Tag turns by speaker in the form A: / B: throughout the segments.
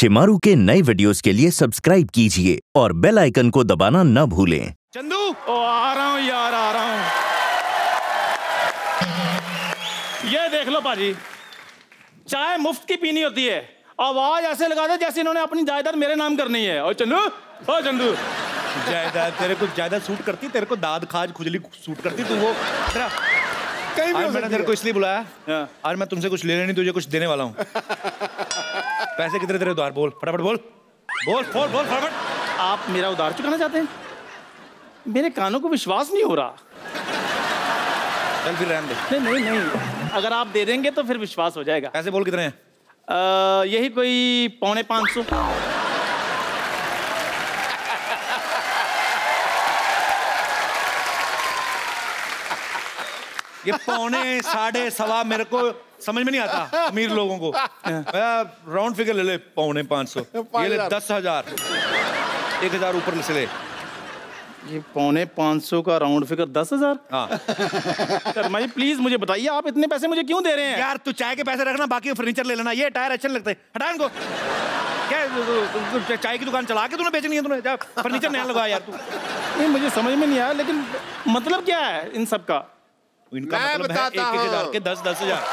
A: शिमारू के नए वीडियोस के लिए सब्सक्राइब कीजिए और बेल आइकन को दबाना न भूलें।
B: चंदू आ रहा हूँ यार, आ रहा हूँ। ये देख लो पाजी, चाय मुफ्त की पीनी होती है, आवाज ऐसे लगा दे जैसे इन्होंने अपनी जायदाद मेरे नाम करनी है। और चंदू, ओ चंदू,
C: जायदाद तेरे को जायदाद सूट करती, तेरे को दाद खाज खुजली सूट करती, तू वो कहीं भी। मैंने तेरे को इसलिए बुलाया, आज मैं तुमसे कुछ लेने नहीं, तुझे कुछ देने वाला हूँ। पैसे कितने तेरे उधार? बोल फटाफट, बोल बोल बोल बोल फटाफट।
B: आप मेरा उधार चुकाना चाहते हैं? मेरे कानों को विश्वास नहीं हो रहा।
C: चल फिर रहने दे।
B: नहीं नहीं नहीं, अगर आप दे देंगे तो फिर विश्वास हो जाएगा।
C: पैसे बोल कितने हैं?
B: यही कोई 550।
C: ये 5, 1.25 मेरे को समझ में नहीं आता अमीर लोगों को। राउंड फिगर ले ले, 550। ये ले 10,000, 1,000 ऊपर से ले।
B: ये 550 का राउंड फिगर 10,000।
C: हाँ
B: शर्मा जी प्लीज मुझे बताइए, आप इतने पैसे मुझे क्यों दे रहे हैं?
C: यार तू चाय के पैसे रखना, बाकी फर्नीचर ले लेना। ये टायर अच्छे लगते हैं, हटा इनको। क्या चाय की दुकान चला के तूने बेचनी है? तूने जा फर्नीचर नया लगा यार तू।
B: नहीं मुझे समझ में नहीं आया, लेकिन मतलब क्या है इन सब का?
C: इनका मतलब है 1,000 के 10,000।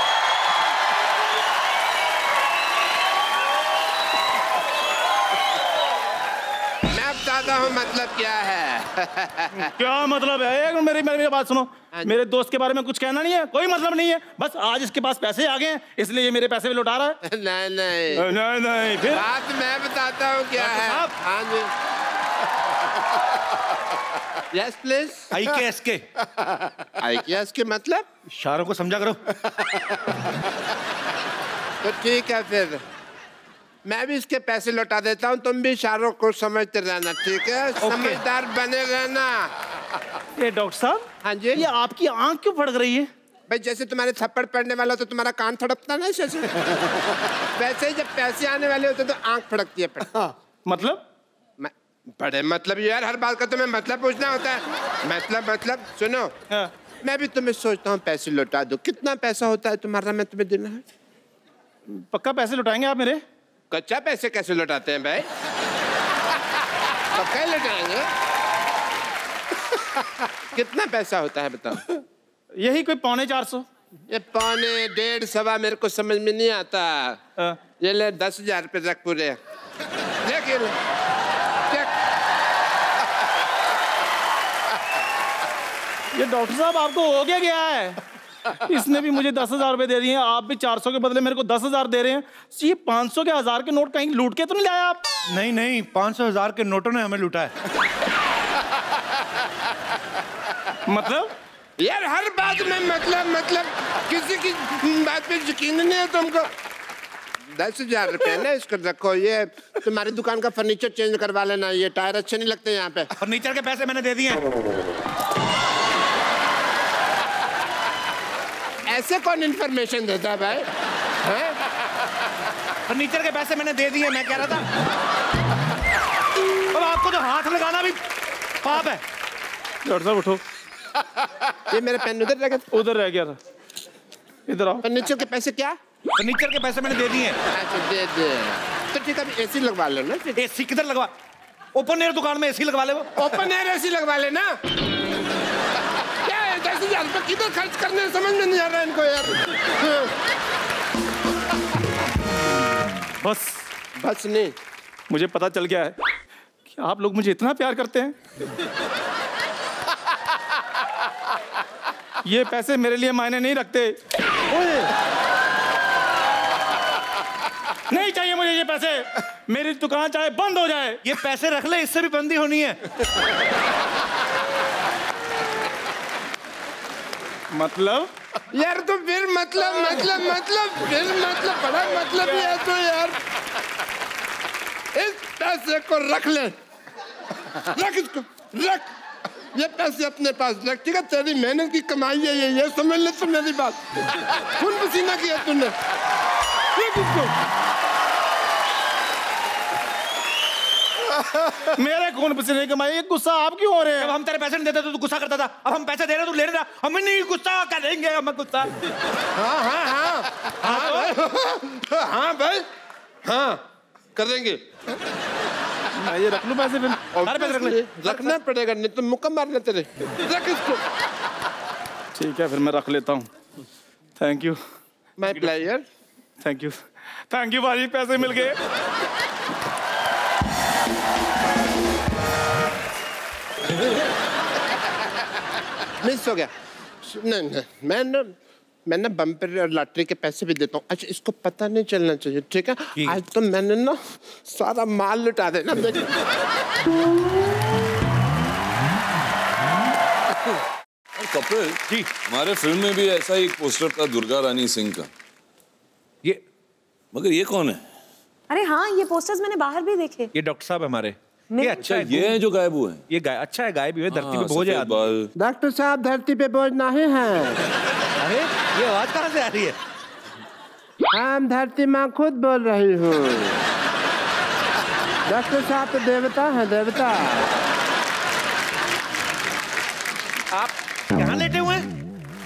D: मैं बताता हूँ मतलब क्या है।
B: क्या मतलब है? एक मेरी बात सुनो। मेरे दोस्त के बारे में कुछ कहना नहीं है, कोई मतलब नहीं है। बस आज इसके पास पैसे आ गए हैं, इसलिए ये मेरे पैसे भी लौटा रहा है।
D: नहीं नहीं
B: नहीं नहीं, फिर
D: बात मैं बताता हूँ क्या है। हाँ जी, यस प्लीज। IKS के मतलब
C: इशारों को समझा करो।
D: तो ठीक है, फिर मैं भी इसके पैसे लौटा देता हूँ, तुम भी इशारों को समझते रहना, ठीक है? समझदार बने रहना।
B: ये डॉक्टर साहब,
D: हाँ जी,
B: ये आपकी आंख क्यों फड़क रही है?
D: भाई जैसे तुम्हारे थप्पड़ पड़ने वाला तो तुम्हारा कान फड़कता ना, जैसे वैसे ही जब पैसे आने वाले होते तो आंख फड़कती है।
B: मतलब
D: बड़े मतलब यार, हर बात का तुम्हें मतलब पूछना होता है। मतलब सुनो, मैं भी तुम्हें सोचता हूँ पैसे लौटा दो। कितना पैसा होता है तुम्हारा, मैं तुम्हें देना है?
B: पक्का पैसे लौटाएंगे आप मेरे?
D: कच्चा पैसे कैसे लौटाते हैं भाई? पक्का ही लौटाएंगे। कितना पैसा होता है बताओ?
B: यही कोई 450।
D: ये 4.5, 1.25 मेरे को समझ में नहीं आता। ये ले 10,000 रुपये रख पूरे। देखिए
B: ये डॉक्टर साहब आपको हो गया है? इसने भी मुझे 10,000 रुपए दे दिए हैं, आप भी 400 के बदले मेरे को 10,000 दे रहे हैं। ये 500 के 1,000 के नोट कहीं लूट के तो नहीं लाया आप?
C: नहीं 500 1,000 के नोटों ने हमें लूटा है।
B: मतलब
D: यार हर बात में मतलब किसी की बात पे यकीन नहीं है तुमको। 10,000 रुपए ना, इसको रखो। ये तुम्हारी दुकान का फर्नीचर चेंज करवा लेना, ये टायर अच्छे नहीं लगते यहाँ पे।
C: फर्नीचर के पैसे मैंने दे दिए।
D: ऐसे कौन इन्फॉर्मेशन देता है भाई?
C: फर्नीचर के पैसे मैंने दे दिए, मैं कह रहा था। अब आपको तो हाथ लगाना भी पाप है।
B: डॉक्टर साहब उठो।
D: ये मेरा पेन उधर रह गया।
B: उधर रह गया था, इधर आओ।
D: फर्नीचर के पैसे क्या?
C: फर्नीचर के पैसे मैंने दे दिए।
D: अच्छा दे दे, तो ठीक है, AC लगवा लो ना।
C: AC किधर लगवा? ओपन एयर दुकान में AC लगवा ले। वो
D: ओपन एयर AC लगवा लेना। क्या है 10,000 रुपये किधर खर्च करने, समझ में नहीं आ रहा इनको यार। बस नहीं,
B: मुझे पता चल गया है कि आप लोग मुझे इतना प्यार करते हैं। ये पैसे मेरे लिए मायने नहीं रखते। नहीं चाहिए मुझे ये पैसे, मेरी दुकान चाहे बंद हो जाए।
C: ये पैसे रख ले, इससे भी बंदी होनी है।
B: मतलब
D: यार तो फिर मतलब बड़ा मतलब ही है तो यार। इस पैसे को रख ले, रख इसको, रख ये पैसे अपने पास रख, ठीक है? तेरी मेहनत की कमाई है ये समझ ले तू मेरी बात। खून पसीना किया तूने, रख इसको।
B: मेरे खून पसीने की कमाई, गुस्सा आप क्यों हो रहे हैं?
C: जब हम तेरे पैसे नहीं देते तो तू गुस्सा करता था, अब हम पैसे दे रहे तू ले रहा, हम नहीं गुस्सा करेंगे, हम गुस्सा।
D: हाँ हाँ हाँ हाँ भाई, हाँ भाई हाँ, करेंगे।
B: मैं ये रख लूं पैसे फिर?
C: सारे पैसे रख ले।
D: रखना पड़ेगा, नहीं तो मुक्का मारना तेरे। रख इसको।
B: ठीक है, फिर मैं रख लेता हूँ। Thank you
D: my player.
B: Thank you भाई, पैसे मिल गए।
D: मिस हो गया। नहीं, मैं ना बम्पर और लॉटरी के पैसे भी देता हूँ। अच्छा, इसको पता नहीं चलना चाहिए, ठीक है? आज तो मैंने ना सारा माल लुटा देना।
E: कपिल
C: जी,
E: हमारे फिल्म में भी ऐसा एक पोस्टर था दुर्गा रानी सिंह का।
C: ये
E: मगर ये कौन है?
F: अरे हाँ, ये पोस्टर्स मैंने बाहर भी देखे।
C: ये डॉक्टर साहब हमारे।
F: मैं-
C: ये अच्छा है,
E: ये है जो गायब हुए हैं।
C: ये अच्छा है, गायब हुए धरती पे
E: हाँ,
C: बोझ है
E: सफेद
C: आदमी।
E: बाल।
D: डॉक्टर साहब धरती पे बोझ नहीं है।
C: अरे ये आवाज कहाँ से आ रही है?
D: हम धरती माँ खुद बोल रही हूँ। डॉक्टर साहब तो देवता है, देवता।
C: आप यहाँ लेटे हुए हैं?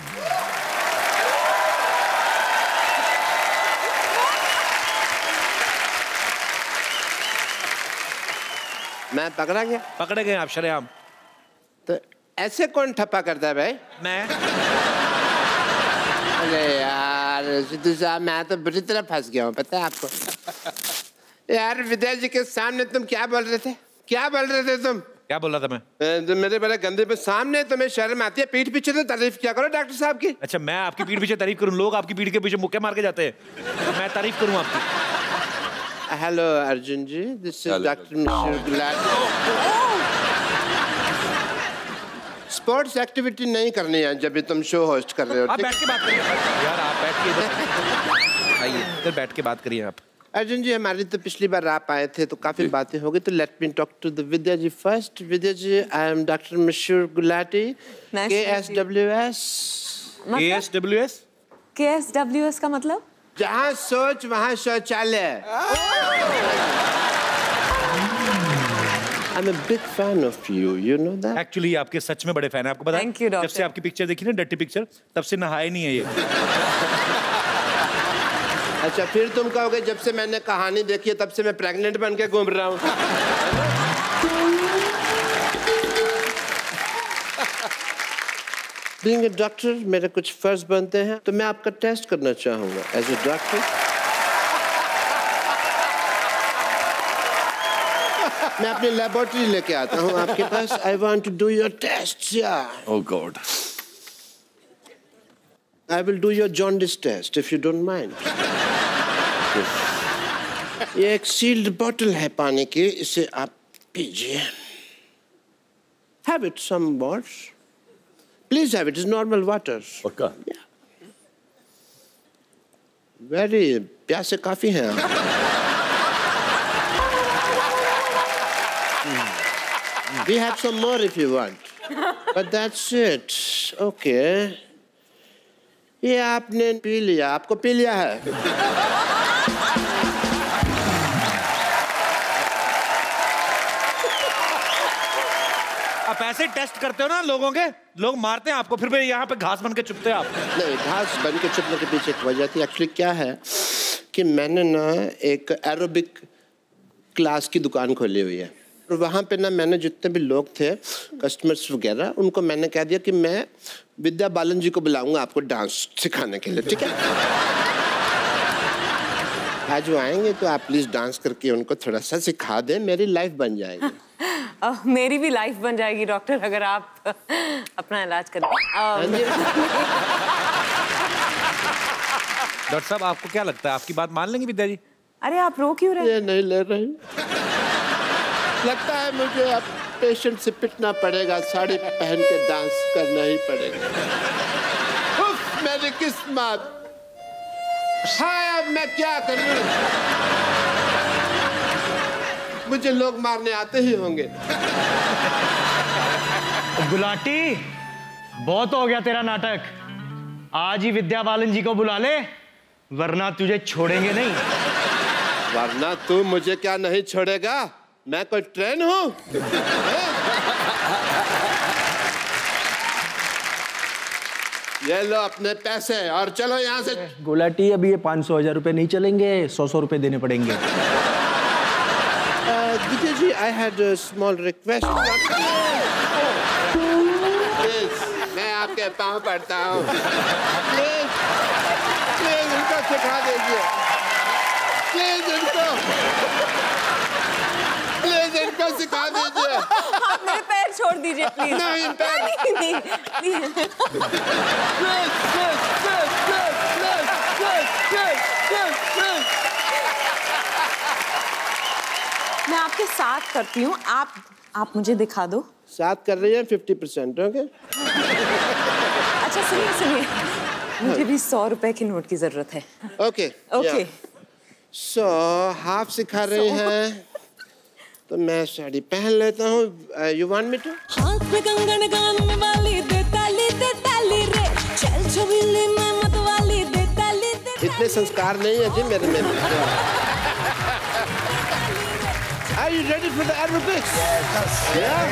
D: मैं पकड़ा गया?
C: पकड़े गए आप शरेआम।
D: तो ऐसे कौन ठप्पा करता है भाई?
C: मैं
D: अरे यार सिद्धू साहब, मैं तो बुरी तरह फंस गया हूँ, पता है आपको? यार विद्या जी के सामने तुम क्या बोल रहे थे? क्या बोल रहे थे तुम?
C: क्या बोल रहा था मैं?
D: जो मेरे बड़े गंदे पे सामने तुम्हें शर्म आती है? पीठ पीछे तो तारीफ क्या करो डॉक्टर साहब की।
C: अच्छा, मैं आपकी पीठ पीछे तारीफ करूं? लोग आपकी पीठ के पीछे मुक्के मार के जाते हैं, तो मैं तारीफ करूं आपकी?
D: Hello Arjun ji, this is
E: Hello.
D: Doctor Mishra Gulati. Sports activity नहीं करनी है जब भी तुम शो होस्ट कर रहे हो,
C: आप
D: ठीक?
C: बैठ के बात करिए यार, आप बैठ के इधर आइए, इधर बैठ के बात करिए आप।
D: अर्जुन जी, हमारी तो पिछली बार आप आए थे तो काफी बातें हो गई, तो let me talk to the Vidya ji first. Vidya ji, I am doctor Mishra Gulati, KSWS।
C: ASWS?
F: KSWS का मतलब?
D: जहाँ सोच वहाँ शौचालय। I'm a big fan of you, you know that?
C: Actually आपके सच में बड़े फैन है, आपको पता है?
F: Thank you,
C: जब
F: doctor.
C: से आपकी पिक्चर देखी ना, डर्टी पिक्चर, तब से नहाए नहीं है ये।
D: अच्छा, फिर तुम कहोगे जब से मैंने कहानी देखी है तब से मैं प्रेग्नेंट बन के घूम रहा हूँ। बीइंग ए डॉक्टर मेरे कुछ फर्ज बनते हैं, तो मैं आपका टेस्ट करना चाहूंगा एज ए डॉक्टर। मैं अपनी लेबोरेटरी लेके आता हूँ आपके पास। I want to do your test.
E: Oh God.
D: I will do your jaundice test if you don't mind. ये एक सील्ड बोतल है पानी की, इसे आप पीजिए। Have it some words. Please have it. It's normal water.
E: पक्का?
D: Very प्यासे काफी हैं आप। We have some more if you want. But that's it. Okay. ये आपने पी लिया, आपको पी लिया है।
C: आप ऐसे टेस्ट करते हो ना लोगों के, लोग मारते हैं आपको, फिर भी यहाँ पे घास बन के चुपते हैं आप।
D: नहीं, घास बन के चुपने के पीछे एक वजह थी। एक्चुअली क्या है कि मैंने ना एक एरोबिक क्लास की दुकान खोली हुई है, और वहाँ पे ना मैंने जितने भी लोग थे कस्टमर्स वगैरह, उनको मैंने कह दिया कि मैं विद्या बालन जी को बुलाऊंगा आपको डांस सिखाने के लिए, ठीक है? आज वो आएंगे तो आप प्लीज डांस करके उनको थोड़ा सा सिखा दें, मेरी लाइफ बन जाएगी।
F: मेरी भी लाइफ बन जाएगी डॉक्टर, अगर आप अपना इलाज करें।
C: डॉक्टर साहब, आपको क्या लगता है, आपकी बात मान लेंगे विद्या जी?
F: अरे आप रो क्यों रहे?
D: ये नहीं ले रही। लगता है मुझे अब पेशेंट से पिटना पड़ेगा, साड़ी पहन के डांस करना ही पड़ेगा। उफ, मेरी किस्मत। हाँ, अब मैं क्या करूं? मुझे लोग मारने आते ही होंगे।
G: गुलाटी, बहुत हो गया तेरा नाटक। आज ही विद्या बालन जी को बुला ले, वरना तुझे छोड़ेंगे नहीं।
D: वरना तू मुझे क्या नहीं छोड़ेगा? मैं कोई ट्रेन हूँ? ये लो अपने पैसे और चलो यहाँ से।
G: गुलाटी, अभी ये 500-1000 रुपए नहीं चलेंगे, 100-100 रुपए देने पड़ेंगे।
D: Vijay ji, I had a small request. Please, मैं आपके पाँव पड़ता हूँ. Please, please इनको सिखा दीजिए. Please इनको सिखा दीजिए.
F: आप मेरे पैर छोड़ दीजिए प्लीज.
D: नहीं, पैर.
F: नहीं. मैं आपके साथ करती हूँ. आप मुझे दिखा दो.
D: साथ कर रही हैं 50%, ओके?
F: अच्छा सुनिए, मुझे भी 100 रुपए के नोट की जरूरत है.
D: ओके.
F: ओके.
D: सो हाफ सिखा रही हैं, तो मैं साड़ी पहन लेता हूँ. You want me to?
H: हाथ में कंगन कान में वाली दे ताली रे, चल छबीली में मत वाली दे ताली.
D: इतने संस्कार नहीं है जी मेरे में. Are you ready for the aerobics? Yeah.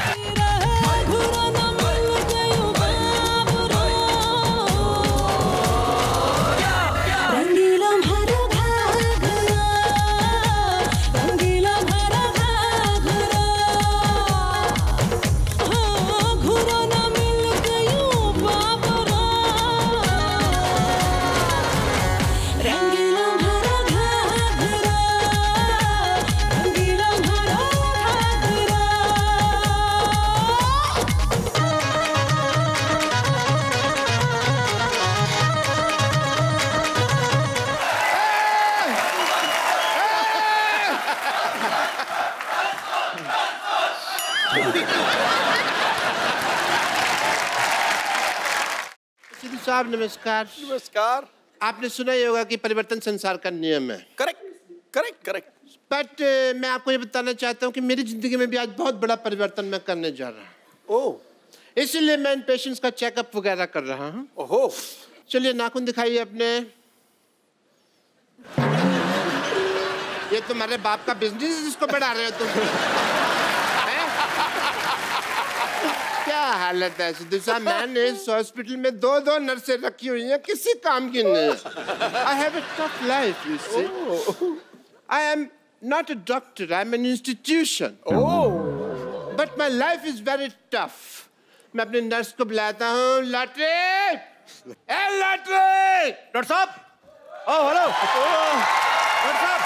D: साहब नमस्कार.
I: नमस्कार.
D: आपने सुना ही होगा कि परिवर्तन संसार का नियम है.
I: करेक्ट.
D: बट मैं आपको ये बताना चाहता हूँ कि मेरी जिंदगी में भी आज बहुत बड़ा परिवर्तन मैं करने जा रहा हूँ.
I: ओह.
D: इसीलिए मैं इन पेशेंट्स का चेकअप वगैरह कर रहा हूँ.
I: ओहो.
D: चलिए नाखून दिखाइए अपने. ये तुम्हारे बाप का बिजनेस है जिसको बढ़ा रहे हो तुम. क्या हालत है सिद्धू साहब. मैंने इस हॉस्पिटल में 2 नर्सें रखी हुई हैं, किसी काम की नहीं. I have a tough life, you see. I am not a doctor, I am an institution. But my life is very tough. मैं अपने नर्स को बुलाता हूँ. Lottery, lottery.
C: डॉक्टर साहब. Oh hello. डॉक्टर साहब.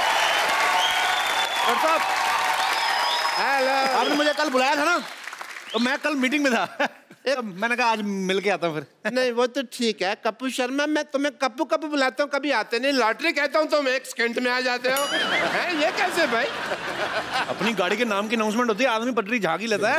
D: हेलो.
C: आपने मुझे कल बुलाया था ना, तो मैं कल मीटिंग में था. मैंने कहा आज मिल के आता हूँ फिर.
D: नहीं वो तो ठीक है कप्पू शर्मा, मैं तुम्हें कप्पू कप्पू बुलाता हूँ, कभी आते नहीं. लॉटरी कहता हूँ तुम 1 सेकंड में आ जाते हो. हैं ये कैसे भाई?
C: अपनी गाड़ी के नाम की अनाउंसमेंट होती है, आदमी पटरी झाँक ही लेता है.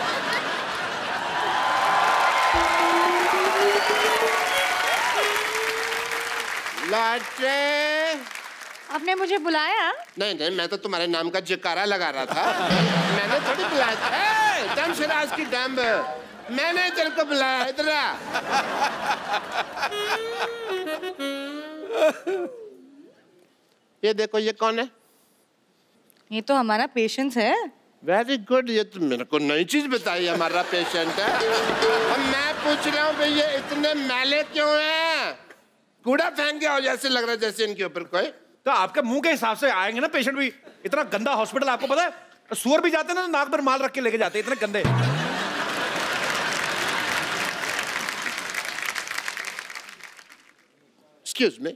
D: लॉटरी.
H: आपने मुझे बुलाया?
D: नहीं मैं तो तुम्हारे नाम का जयकारा लगा रहा था. मैंने थोड़ी बुलाया था. शराज की डैम्ब, मैंने तेरे को बुलाया. इधर आ. ये देखो, ये कौन है?
H: ये तो हमारा पेशेंट है.
D: Very good. ये तो मेरे को नई चीज बताई. हमारा पेशेंट है. और मैं पूछ रहा हूँ भाई ये इतने मैले क्यों हैं? कूड़ा फेंक गया हो जैसे लग रहा है, जैसे इनके ऊपर कोई.
C: तो आपके मुंह के हिसाब से आएंगे ना पेशेंट भी. इतना गंदा हॉस्पिटल आपको पता है. सुअर भी जाते हैं ना, नाक पर माल रख के लेके जाते हैं, इतने गंदे.
D: Excuse me.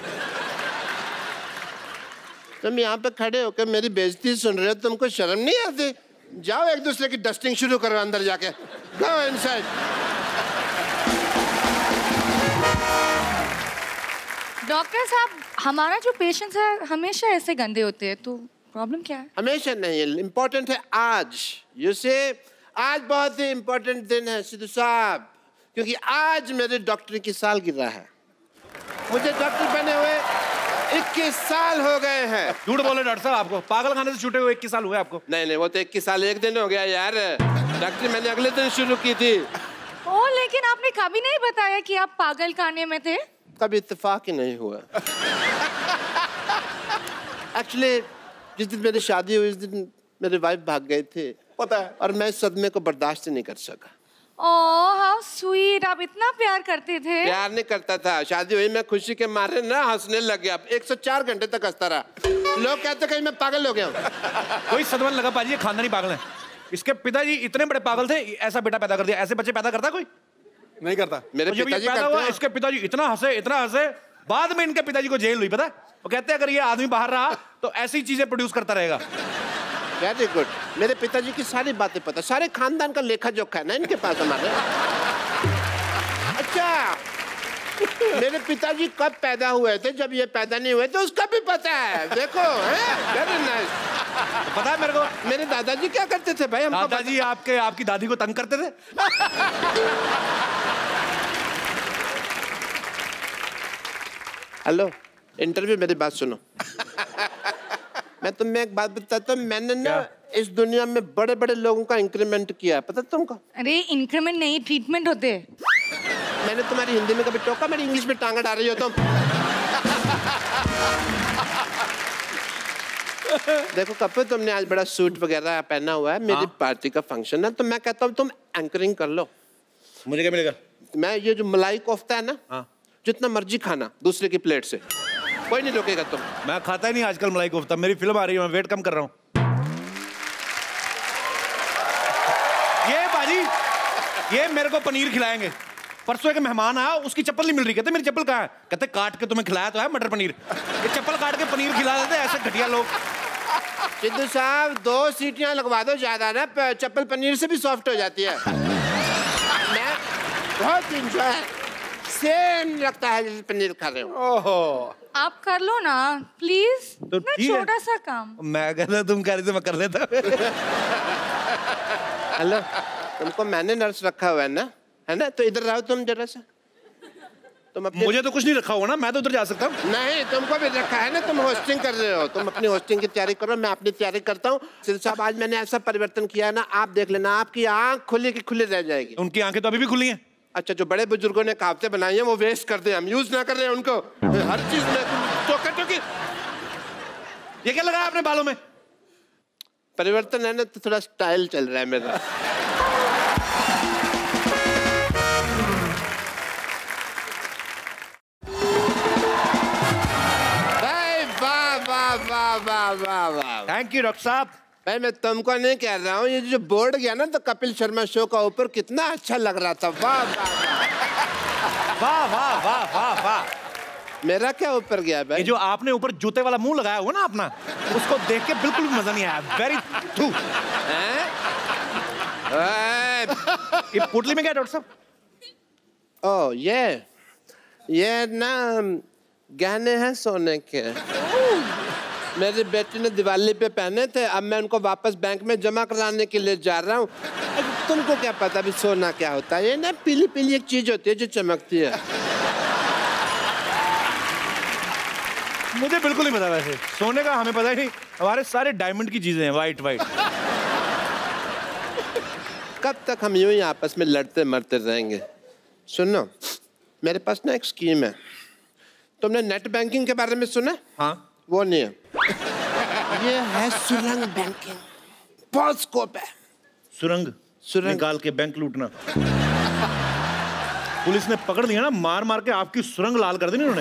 D: तुम यहाँ पे खड़े होकर मेरी बेइज्जती सुन रहे हो, तुमको शर्म नहीं आती? जाओ एक दूसरे की डस्टिंग शुरू करो अंदर जाके. Go inside.
H: डॉक्टर साहब, हमारा जो पेशेंट्स है हमेशा ऐसे गंदे होते हैं, तो प्रॉब्लम क्या है?
D: हमेशा नहीं, इम्पोर्टेंट है आज. यू से आज बहुत ही इम्पोर्टेंट दिन है सिद्धू साहब, क्योंकि आज मेरे डॉक्टरी की सालगिरह है. मुझे डॉक्टर बने हुए 21 साल हो गए हैं.
C: झूठ बोले डॉक्टर साहब. आपको पागल खाने से छूटे हुए 21 साल हुए आपको.
D: नहीं वो तो 21 साल 1 दिन हो गया यार. डॉक्टरी मैंने अगले दिन शुरू की थी.
H: ओह, लेकिन आपने कभी नहीं बताया कि आप पागल खाने में थे.
D: कभी इत्तेफाक ही नहीं हुआ. एक्चुअली जिस दिन मेरी शादी हुई उस दिन मेरे वाइफ भाग गए थे,
I: पता है.
D: और मैं इस सदमे को बर्दाश्त नहीं कर सका.
H: Oh how sweet. आप इतना प्यार करते थे.
D: प्यार नहीं करता था. शादी हुई, मैं खुशी के मारे ना हंसने लग गया. 104 घंटे तक हंसता रहा. लोग कहते कहीं मैं पागल हो गया हूँ।
C: कोई सदमा लगा पाजी, ये खानदानी पागल है। इसके पिताजी इतने बड़े पागल थे, ऐसा बेटा पैदा कर दिया। ऐसे बच्चे पैदा करता कोई
I: नहीं करता।
D: मेरे पिताजी
C: पैदा हुआ, इसके पिताजी इतना हंसे, बाद में इनके पिताजी को जेल हुई, पता है? वो कहते हैं अगर ये आदमी बाहर रहा तो ऐसी चीजें प्रोड्यूस करता रहेगा।
D: Very good. मेरे पिताजी की सारी बातें पता, सारे खानदान का लेखा जोखा है ना इनके पास हमारे। अच्छा, मेरे पिताजी कब पैदा हुए थे, जब ये पैदा नहीं हुए तो उसका भी पता है। देखो, वेरी नाइस।
C: पता है मेरे को
D: मेरे दादाजी क्या करते थे भाई? हमको
C: दादाजी आपकी दादी को तंग करते थे।
D: हेलो, इंटरव्यू, मेरी बात सुनो। मैं तुम्हें एक बात बताता हूँ, मैंने ना इस दुनिया में बड़े बड़े लोगों का इंक्रीमेंट किया, पता तुमको?
J: अरे इंक्रीमेंट नहीं, ट्रीटमेंट होते।
D: मैंने तुम्हारी हिंदी में कभी टोका? मेरी इंग्लिश में टांगा डाल रही हो तुम। देखो कपिल, तुमने आज बड़ा सूट वगैरह पहना हुआ है, मेरी पार्टी का फंक्शन है, तो मैं कहता हूँ तुम एंकरिंग कर लो।
C: मुझे क्या मिलेगा?
D: मैं ये जो मलाई कोफ्ता है ना, जितना मर्जी खाना दूसरे की प्लेट से, कोई नहीं रोकेगा तुम।
C: मैं खाता ही नहीं आजकल मलाई कोफ्ता। मेरी फिल्म आ रही है, मैं वेट कम कर रहा हूँ। ये बाजी, ये मेरे को पनीर खिलाएंगे। परसों एक मेहमान आया, उसकी चप्पल नहीं मिल रही। कहते मेरी चप्पल कहाँ है? कहते काट के तुम्हें खिलाया तो है मटर पनीर। ये चप्पल काट के पनीर खिला देते, ऐसे घटिया लोग।
D: सिद्धू साहब, 2 सीटियां लगवा दो ज्यादा ना, चप्पल पनीर से भी सॉफ्ट हो जाती है। मैं बहुत इंजॉय सेम लगता है जैसे पनीर खा रहे हो।
C: ओहो,
J: आप कर लो ना प्लीज,
C: तो
J: छोटा सा काम।
C: मैं कहता तुम कह रही थी, मैं कर लेता।
D: हेलो, तुमको मैंने नर्स रखा हुआ है ना, है ना? तो इधर रहो तुम जरा सा। तुम अपने...
C: मुझे तो कुछ नहीं रखा हुआ ना, मैं तो उधर जा सकता हूँ।
D: नहीं, तुमको भी रखा है ना, तुम होस्टिंग कर रहे हो। तुम अपनी होस्टिंग की तैयारी करो, मैं अपनी तैयारी करता हूँ। सिद्धू साहब, आज मैंने ऐसा परिवर्तन किया है ना, आप देख लेना, आपकी आंख खुली की खुली रह जाएगी।
C: उनकी आंखें तो अभी भी खुली हैं।
D: अच्छा, जो बड़े बुजुर्गों ने कहावतें बनाई हैं वो वेस्ट कर दे, हम यूज ना कर रहे हैं उनको। हर चीज में टोकी।
C: ये क्या लगाया आपने बालों में?
D: परिवर्तन है ना, तो थोड़ा स्टाइल चल रहा है मेरा। वाह।
C: थैंक यू डॉक्टर साहब।
D: भाई मैं तुमको नहीं कह रहा हूँ, ये जो बोर्ड गया ना तो कपिल शर्मा शो का ऊपर कितना अच्छा लग रहा था। वाह
C: वाह वाह वाह वाह वाह।
D: मेरा क्या ऊपर गया भाई?
C: ये जो आपने ऊपर जूते वाला मुंह लगाया हुआ ना अपना, उसको देख के बिल्कुल भी मजा नहीं आया। वेरी थू। ये पोटली में क्या डॉक्टर साहब?
D: ओ ये ना गहने हैं सोने के। मेरी बेटी ने दिवाली पे पहने थे, अब मैं उनको वापस बैंक में जमा कराने के लिए जा रहा हूँ। तुमको क्या पता अभी सोना क्या होता है? ये ना पीली पीली एक चीज होती है जो चमकती है।
C: मुझे बिल्कुल नहीं पता, वैसे सोने का हमें पता ही नहीं। हमारे सारे डायमंड की चीजें हैं, वाइट वाइट।
D: कब तक हम यूं ही आपस में लड़ते मरते रहेंगे? सुनो, मेरे पास ना एक स्कीम है। तुमने नेट बैंकिंग के बारे में सुना?
C: हाँ।
D: वो नहीं है, ये है सुरंग बैंकिंग। बहुत स्कोप है।
C: सुरंग निकाल के बैंक लूटना। पुलिस ने पकड़ लिया ना, मार मार के आपकी सुरंग लाल कर दी उन्होंने।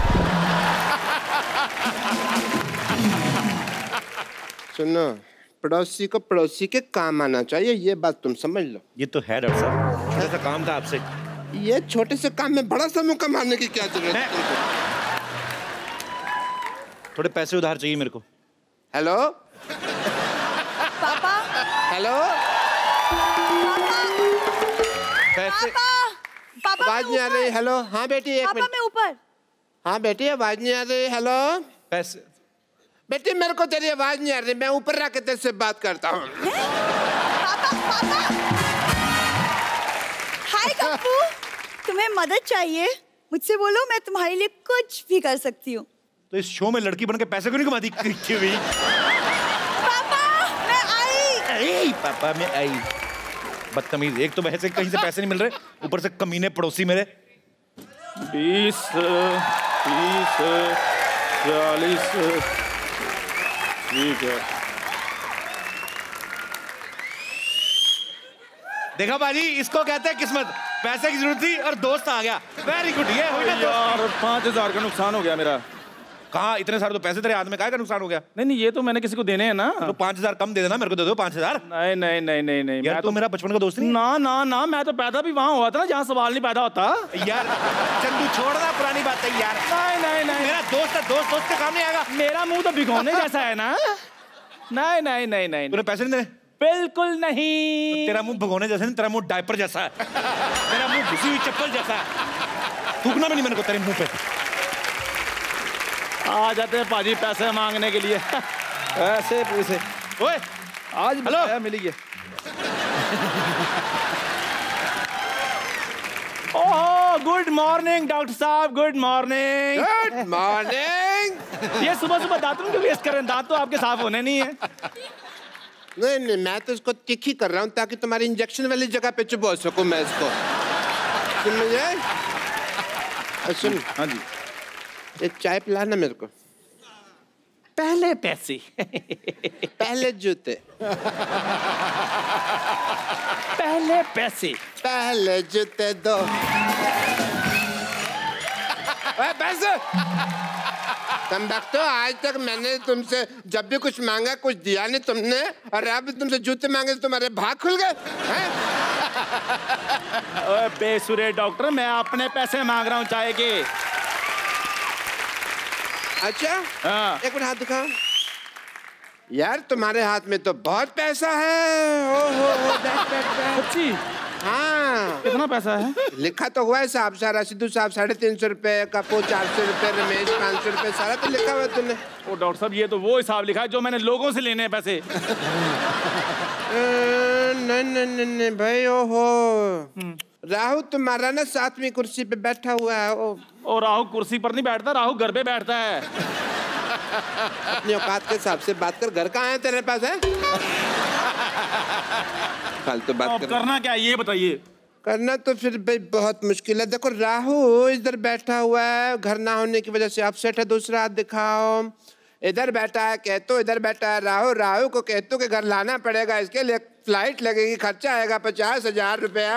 D: सुनो, पड़ोसी को पड़ोसी के काम आना चाहिए, ये बात तुम समझ लो।
C: ये तो है डॉक्टर साहब, छोटा सा काम था आपसे।
D: ये छोटे से काम में बड़ा सा मुंह कमाने की क्या जरूरत है तुमको?
C: थोड़े पैसे उधार चाहिए मेरे को।
D: हेलो
J: पापा।
D: हेलो पैसे।
J: पापा
D: आवाज नहीं आ रही। हेलो। हाँ बेटी, एक मिनट।
J: मैं ऊपर।
D: हाँ बेटी, आवाज नहीं आ रही। हेलो
C: पैसे।
D: बेटी, मेरे को तेरी आवाज नहीं आ रही, मैं ऊपर रह के तेरे से बात करता हूँ।
K: हाय कप्पू, तुम्हें मदद चाहिए? मुझसे बोलो, मैं तुम्हारे लिए कुछ भी कर सकती हूँ।
C: तो इस शो में लड़की बन के पैसे क्यों नहीं कमाती?
K: पापा मैं आई।
C: पापा मैं आई। बदतमीज, एक तो वैसे कहीं से पैसे नहीं मिल रहे, ऊपर से कमीने पड़ोसी मेरे।
B: 20, 30, 40। ठीक है।
C: देखा बाजी, इसको कहते हैं किस्मत। पैसे की जरूरत थी और दोस्त आ गया। Very good. ये हो गया
B: यार 5000 का नुकसान हो गया मेरा।
C: कहाँ इतने सारे तो पैसे तेरे हाथ में काय का नुकसान हो गया?
B: नहीं ये तो मैंने किसी को देने हैं ना।
C: तो 5000 कम दे देना, मेरे को दे दो 5000।
B: नहीं
C: यार तो मेरा बचपन का दोस्त नहीं?
B: ना मैं तो पैदा भी वहाँ हुआ था ना जहाँ सवाल नहीं पैदा होता।
C: यार चंदू छोड़ना पुरानी बात है यार।
B: नहीं
C: मेरा दोस्त है, दोस्त के काम नहीं आएगा।
B: मेरा मुंह तो भिगोने जैसा है ना। नहीं
C: तूने पैसे नहीं देने?
B: बिल्कुल नहीं।
C: तो तेरा मुंह भगोने जैसा नहीं, तेरा मुंह डायपर जैसा है। तेरा मुंह घुसी हुई चप्पल जैसा है। थूकना भी नहीं मेरे को तेरे मुंह पे।
B: आ जाते हैं पाजी पैसे मांगने के लिए।
C: पैसे ओए
B: आज हेलो मिली है। ओह गुड मॉर्निंग डॉक्टर साहब, गुड मॉर्निंग।
D: Good morning.
B: ये सुबह सुबह दांतों क्यों वेस्ट कर रहे हैं? दांत तो आपके साफ होने नहीं है।
D: नहीं मैं तो इसको तिखी कर रहा हूँ ताकि तुम्हारी इंजेक्शन वाली जगह पे चुप हो सकूं मैं इसको। सुन मुझे, सुन।
B: हाँ जी।
D: एक चाय पिलाना मेरे को।
B: पहले पैसे
D: पहले जूते।
B: पहले पैसे
D: पहले जूते दो। पैसे तुम देखते हो, आज तक मैंने तुमसे जब भी कुछ मांगा कुछ दिया नहीं तुमने, और अब तुमसे जूते मांगे तो तुम्हारे भाग खुल गए।
B: बेसुरे डॉक्टर, मैं अपने पैसे मांग रहा हूँ चाय के।
D: अच्छा
B: हाँ।
D: एक मिनट हाथ दिखाओ। यार तुम्हारे हाथ में तो बहुत पैसा है। ओहो
B: सच्ची?
D: हाँ।
B: कितना पैसा है?
D: लिखा तो हुआ है साहब सारा। सिद्धू साहब 350 रुपए, कपूर 400 रुपए, रमेश 500 रुपए, सारा तो लिखा हुआ है तूने।
B: ओ डॉक्टर साहब, ये तो वो हिसाब लिखा है जो मैंने लोगों से लेने हैं पैसे।
D: नहीं भाई। ओहो राहु तुम्हारा ना 7वीं कुर्सी पे बैठा हुआ है।
B: ओ राहु कुर्सी पर नहीं बैठता, राहु घर पे बैठता है।
D: अपनी औकात के हिसाब से बात कर। घर कहाँ है तेरे पास है? फालतू बात कर।
B: करना क्या ये बताइए?
D: करना तो फिर भाई बहुत मुश्किल है। देखो राहु इधर बैठा हुआ है, घर ना होने की वजह से अपसेट है। दूसरा हाथ दिखाओ। इधर बैठा है केतु, इधर बैठा है राहु। राहु को केतु के घर लाना पड़ेगा, इसके लिए फ्लाइट लगेगी, खर्चा आएगा 50,000 रुपया।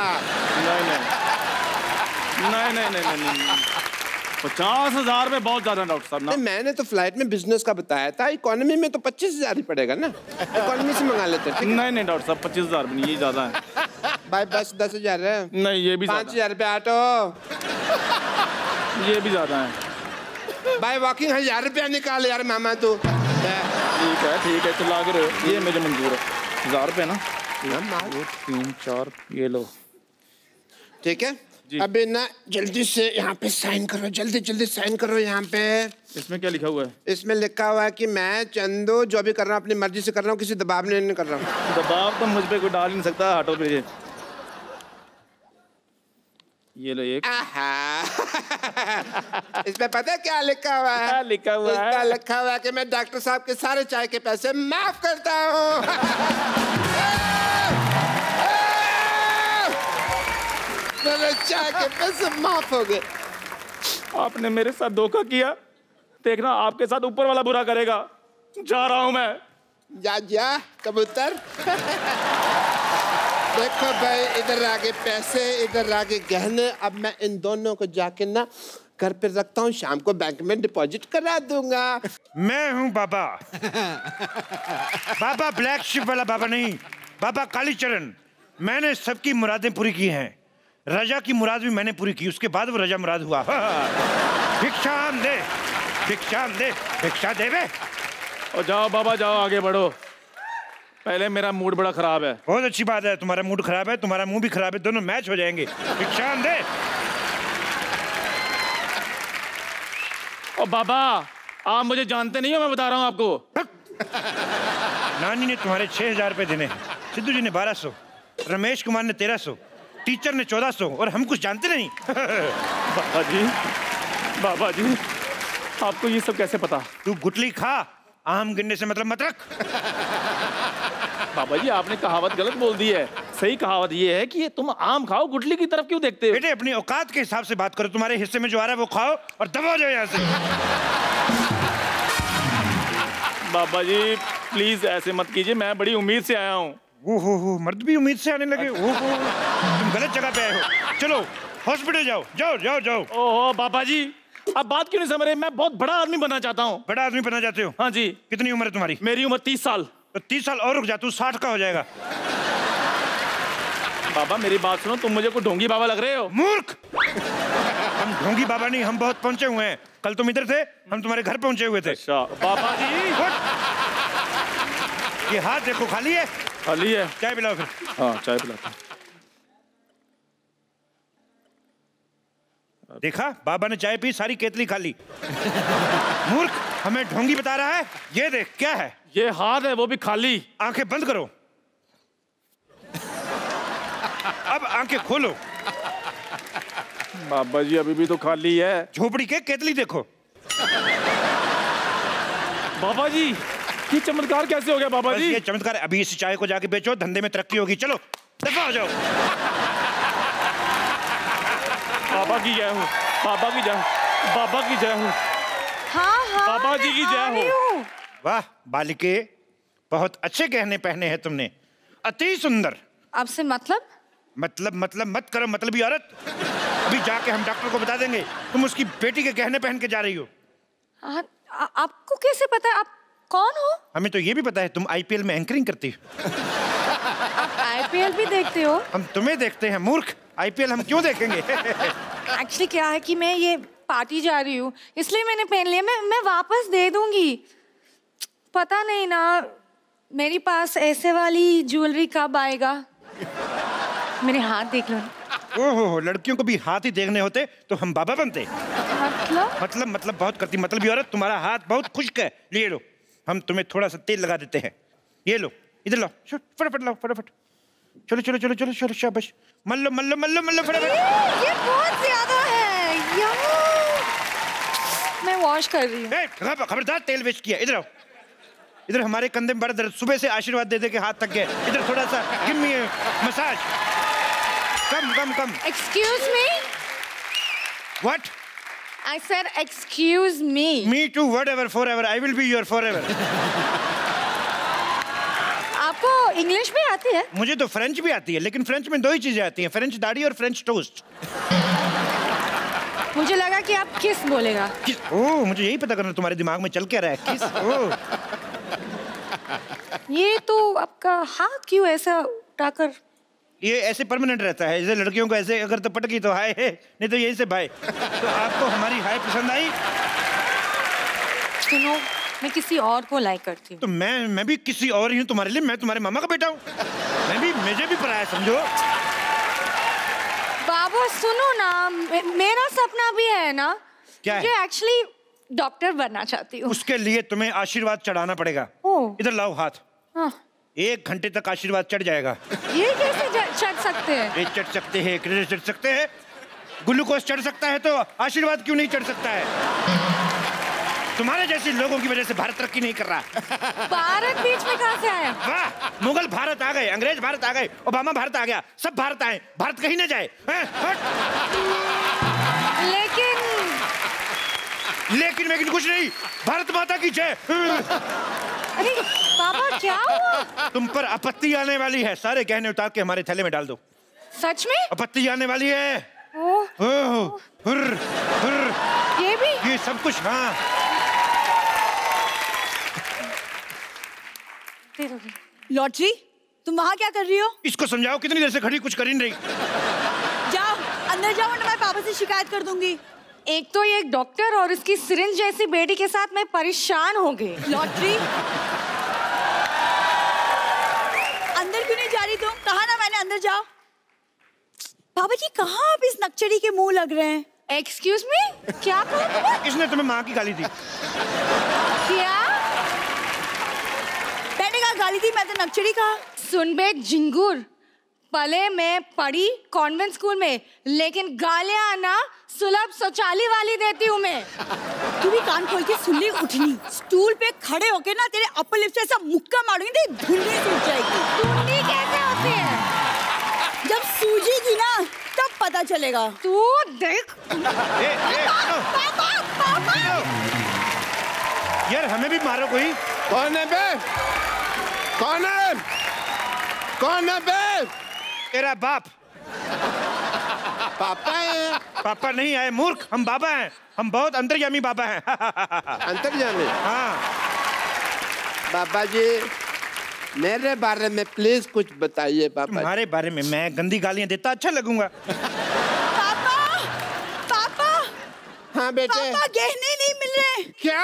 D: नहीं
B: 50,000 रुपए बहुत ज्यादा डॉक्टर साहब ना।
D: मैंने तो फ्लाइट में बिजनेस का बताया था, इकोनॉमी में तो 25,000 ही पड़ेगा ना। इकोनॉमी से मंगा लेते हैं।
B: नहीं डॉक्टर साहब 25,000 भी नहीं, ये ज्यादा है।
D: भाई बस 10,000 है।
B: नहीं ये भी
D: 5,000 रुपया ऑटो।
B: ये भी ज्यादा है
D: भाई। वॉकिंग 1,000 रुपया निकाल यार मामा तू।
B: ठीक है चला के रहो, ये मुझे मंजूर है। 1,000 रुपए ना। 2 3 4 ये लो।
D: ठीक है अभी ना जल्दी से यहाँ पे साइन करो, जल्दी साइन करो यहाँ पे।
B: इसमें क्या लिखा हुआ है?
D: इसमें लिखा हुआ है कि मैं चंदू जो भी कर रहा हूँ अपनी मर्जी से कर रहा हूँ, किसी दबाव में नहीं कर रहा हूँ।
B: दबाव तो मुझ पे कोई डाल नहीं सकता। हटो पे ये लो एक।
D: इसमें पता है क्या लिखा हुआ है?
B: क्या लिखा हुआ है?
D: इसमें लिखा हुआ है कि मैं डॉक्टर साहब के सारे चाय के पैसे माफ करता हूँ। मेरे चाय के पैसे माफ हो गए।
B: आपने मेरे साथ धोखा किया, देखना आपके साथ ऊपर वाला बुरा करेगा। जा रहा हूं मैं।
D: जा कबूतर। देखो भाई, इधर आगे पैसे, इधर आगे गहने। अब मैं इन दोनों को जाके ना घर पे रखता हूँ, शाम को बैंक में डिपॉजिट करा दूंगा।
L: मैं हूँ बाबा। बाबा ब्लैक शिप वाला बाबा नहीं, बाबा कालीचरण। मैंने सबकी मुरादें पूरी की हैं। राजा की मुराद भी मैंने पूरी की, उसके बाद वो राजा मुराद हुआ। भिक्षाम दे, भिक्षाम दे, भिक्षा दे बे।
B: और जाओ बाबा जाओ, आगे बढ़ो। पहले मेरा मूड बड़ा खराब है।
L: बहुत अच्छी बात है, तुम्हारा मूड खराब है, तुम्हारा मुंह भी खराब है, दोनों मैच हो जाएंगे। भिक्षाम दे।
B: ओ बाबा, आप मुझे जानते नहीं हो, मैं बता रहा हूँ आपको।
L: नानी ने तुम्हारे 6,000 रुपए देने हैं, सिद्धू जी ने 1200, रमेश कुमार ने 1300, टीचर ने 1400, और हम कुछ जानते नहीं।
B: बाबा जी आपको ये सब कैसे पता?
L: तू गुटली खा, आम गिनने से मतलब मत रख।
B: बाबा जी आपने कहावत गलत बोल दी है। सही कहावत ये है कि तुम आम खाओ, गुटली की तरफ क्यों देखते हो?
L: बेटे अपनी औकात के हिसाब से बात करो। तुम्हारे हिस्से में जो आ रहा है वो खाओ और दबा जाओ यहाँ से।
B: बाबा जी प्लीज ऐसे मत कीजिए, मैं बड़ी उम्मीद से आया हूँ।
L: हो मर्द भी उम्मीद से आने लगे। तुम गलत जगह पे आए हो। चलो हॉस्पिटल जाओ, जाओ जाओ जाओ।
B: ओहो बाबा जी, आप बात क्यों नहीं समझ रहे? मैं बहुत बड़ा आदमी बनना चाहता हूँ।
L: बड़ा आदमी बनना चाहते हो?
B: हाँ जी।
L: कितनी उम्र है तुम्हारी?
B: मेरी उम्र 30 साल।
L: तो 30 साल और रुक जा, तू 60 का हो जाएगा।
B: बाबा मेरी बात सुनो, तुम मुझे कोई ढोंगी बाबा लग रहे हो।
L: मूर्ख! हम ढोंगी बाबा नहीं, हम बहुत पहुंचे हुए हैं। कल तुम इधर थे, हम तुम्हारे घर पहुंचे हुए थे।
B: अच्छा बाबा जी।
L: ये हाथ देखो, खाली है?
B: खाली है।
L: चाय पिलाओ फिर।
B: हाँ चाय पिलाता।
L: देखा, बाबा ने चाय पी, सारी केतली खाली। मूर्ख, हमें ढोंगी बता रहा है। ये देख, क्या है?
B: ये हाथ है, वो भी खाली।
L: आंखें बंद करो। अब आंखें खोलो।
B: बाबा जी अभी भी तो खाली है।
L: झोपड़ी के केतली देखो।
B: बाबा जी ये चमत्कार कैसे हो गया बाबा जी?
L: ये चमत्कार, अभी इस चाय को जाके बेचो, धंधे में तरक्की होगी। चलो दफा हो जाओ।
B: बाबा की जय हो, बाबा की जय, बाबा की जय हो।
F: हाँ हाँ
B: बाबा जी की जय हो।
L: वाह बालिके, बहुत अच्छे गहने पहने हैं तुमने, अति सुंदर।
F: आपसे मतलब?
L: मतलब मत करो मतलबी औरत। अभी जाके हम डॉक्टर को बता देंगे तुम उसकी बेटी के गहने पहन के जा रही हो।
F: आपको कैसे पता? आप कौन हो?
L: हमें तो ये भी पता है, तुम आईपीएल में एंकरिंग करती हो।
F: आप आईपीएल भी देखते हो?
L: हम तुम्हें देखते हैं मूर्ख, आईपीएल हम क्यों देखेंगे?
F: एक्चुअली क्या है कि मैं ये पार्टी जा रही हूँ, इसलिए मैंने पहन लिया। मैं वापस दे दूंगी। पता नहीं ना मेरे पास ऐसे वाली ज्वेलरी कब आएगा। मेरे हाथ देख लो।
L: ओहो, लड़कियों को भी हाथ ही देखने होते तो हम बाबा बनते। मतलब बहुत करती मतलबी औरत। तुम्हारा हाथ बहुत खुश्क है, ले लो, हम तुम्हें थोड़ा सा तेल लगा देते हैं। ये लो, इधर लो, फटाफट लाओ, फटाफट। चलो चलो चलो चलो चलो, शाबाश। मल्लो मल्लो मल्लो मल्लो, फटाफट।
F: ये बहुत ज्यादा है यार। मैं वॉश कर रही हूँ।
L: खबरदार, तेल वेस्ट किया। इधर आओ, इधर। हमारे कंधे में बड़ा दर्द, सुबह से आशीर्वाद दे दे के हाथ थक गए। इधर थोड़ा सा give me massage. Come come come.
F: Excuse me.
L: What?
F: I said excuse me.
L: Me too, whatever, forever, I will be your forever.
F: आपको इंग्लिश भी आती है?
L: मुझे तो फ्रेंच भी आती है, लेकिन फ्रेंच में दो ही चीजें आती हैं, फ्रेंच दाढ़ी और फ्रेंच टोस्ट।
F: मुझे लगा कि आप किस बोलेगा।
L: किस? ओह, मुझे यही पता करना तुम्हारे दिमाग में चल क्या रहा है। किस? ओह,
F: ये तो आपका हाथ क्यों ऐसा उठाकर?
L: ये ऐसे परमानेंट रहता है। जैसे लड़कियों को ऐसे अगर तो पटकी तो हाय है, नहीं तो यही से बाय। तो आपको हमारी हाय पसंद आई?
F: सुनो, मैं किसी और को लाइक करती हूँ।
L: तो मैं भी किसी और ही हूँ तुम्हारे लिए। मैं तुम्हारे मामा का बेटा हूँ। मुझे भी पराया समझो।
F: बाबा सुनो ना, मेरा सपना भी है ना।
L: क्या है?
F: मुझे एक्चुअली डॉक्टर बनना चाहती हूँ।
L: उसके लिए तुम्हें आशीर्वाद चढ़ाना पड़ेगा। इधर लाओ हाथ।
F: हाँ।
L: 1 घंटे तक आशीर्वाद चढ़ जाएगा।
F: ये कैसे चढ़ सकते हैं?
L: ये चढ़ सकते हैं, क्रेडिट चढ़ सकते हैं, ग्लूकोज चढ़ सकता है, तो आशीर्वाद क्यों नहीं चढ़ सकता है? तुम्हारे जैसे लोगों की वजह से भारत तरक्की नहीं कर रहा।
F: भारत बीच में कहाँ से आया?
L: वाह, मुगल भारत आ गए, अंग्रेज भारत आ गए, ओबामा भारत आ गया, सब भारत आए, भारत कहीं ना जाए। लेकिन कुछ नहीं, भारत माता की जय।
F: अरे पापा क्या हुआ?
L: तुम पर आपत्ति आने वाली है, सारे गहने उतार के हमारे थैले में डाल दो।
F: सच में?
L: आपत्ति आने वाली है।
F: ये भी?
L: ये सब कुछ। हाँ,
K: लॉटरी, तुम वहाँ क्या कर रही हो?
L: इसको समझाओ, कितनी देर से खड़ी, कुछ कर ही नहीं रही।
K: जाओ अंदर जाओ, वरना मैं पापा से शिकायत कर दूंगी।
F: एक तो ये डॉक्टर और इसकी सिरिंज जैसी बेटी के साथ मैं परेशान हो गई।
K: लॉटरी, अंदर क्यों नहीं जा रही तुम? कहा ना मैंने अंदर जाओ। पापा जी कहाँ आप इस नक्चड़ी के मुंह लग रहे हैं?
F: एक्सक्यूज मी, क्या कहा तुमने?
L: इसने तुम्हें माँ की गाली दी।
F: क्या?
K: मैंने कहा गाली दी, मैं तो नक्चड़ी कहा।
F: सुन बे झिंगुर, पले मैं पढ़ी कॉन्वेंट स्कूल में, लेकिन गालियां ना सुलभ शौचालय वाली देती हूँ मैं।
K: तू भी कान खोल के सुन ली उठनी। स्टूल पे खड़े होके ना तेरे अपर लिप से ऐसा मुक्का मारूंगी, तेरी धुंडी सूज जाएगी।
F: धुंडी कैसे होती है?
K: जब सूजेगी ना तब पता चलेगा।
F: तू देख।
L: यार हमें भी मारो कोई।
D: कौन है बे? कौन है? कौन है बे?
L: तेरा बाप।
D: पापा है?
L: पापा नहीं आए मूर्ख, हम बाबा हैं। हम बहुत अंतर्यामी बाबा हैं।
D: अंतर्यामी?
L: हाँ।
D: बाबा जी मेरे बारे में प्लीज कुछ बताइए बाबा।
L: तुम्हारे बारे में मैं गंदी गालियां देता अच्छा लगूंगा।
K: पापा पापा।
D: हाँ बेटे।
K: पापा गहने नहीं मिल रहे।
D: क्या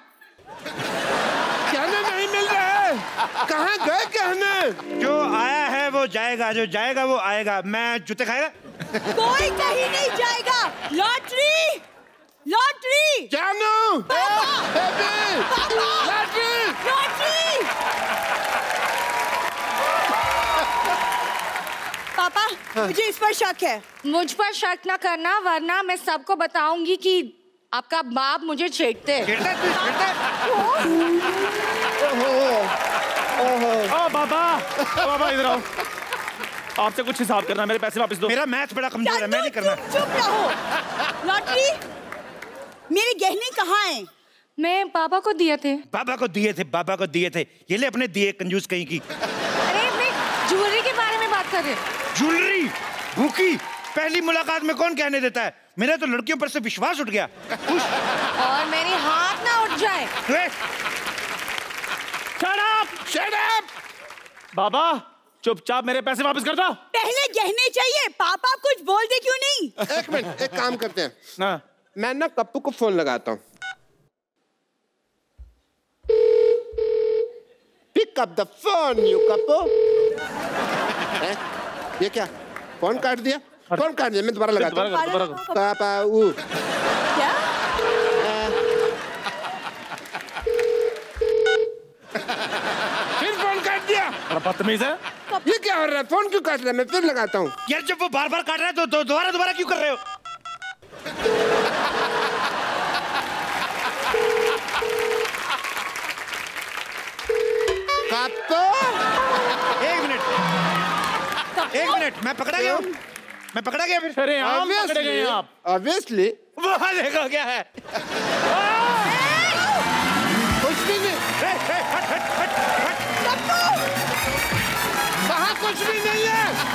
D: गहने नहीं मिल रहे? कहाँ गए गहने?
L: जो आया है वो जाएगा, जो जाएगा वो आएगा। मैं जूते खाएगा?
K: कोई कहीं नहीं जाएगा। Lottery lottery.
D: जानू
K: पापा
D: बेबी
K: पापा
D: लॉटरी
K: लॉटरी। पापा मुझे इस पर शक है।
F: मुझ पर शक ना करना वरना मैं सबको बताऊंगी कि आपका बाप मुझे छेड़ते हैं।
B: बाबा इधर आओ। आपसे कुछ हिसाब करना, मेरे पैसे वापस दो।
L: मेरा मैथ बड़ा कमजोर है, मैं नहीं करना।
K: चुप रहो। लॉटरी मेरे गहने कहाँ हैं?
F: मैं पापा को दिए थे।
L: बाबा को दिए थे, बाबा को दिए थे। ये ले अपने दिए, कंजूस कहीं की।
F: अरे मैं ज्वेलरी के बारे में बात कर रहे।
L: ज्वेलरी भूखी पहली मुलाकात में कौन कहने देता है? मेरा तो लड़कियों पर से विश्वास उठ गया।
F: और मेरे हाथ ना उठ जाए।
B: Shut up! बाबा चुपचाप मेरे पैसे वापस कर दो।
K: पहले गहने चाहिए। पापा कुछ बोल दे क्यों नहीं?
D: एक मिनट, एक काम करते हैं
B: ना,
D: मैं ना कप्पू को फोन लगाता हूँ। Pick up the phone you कप्पू। ये क्या फोन काट दिया? फोन काट दिया, मैं दोबारा लगाता हूँ। पापा
K: क्या?
D: फिर फोन काट दिया।
B: बदतमीज है।
D: ये क्या हो रहा है? फोन क्यों काट रहा है? मैं फिर लगाता हूँ।
L: यार जब वो बार बार काट रहा है तो दोबारा क्यों कर रहे हो?
D: कप्पू
L: एक मिनट मैं पकड़ा गया हूँ। मैं पकड़ा गया फिर।
B: अरे आप पकड़े गए आप।
D: ऑब्वियसली
L: वहाँ देखो क्या है।
D: कुछ भी नहीं।
L: हट।
D: कहाँ कुछ भी नहीं है।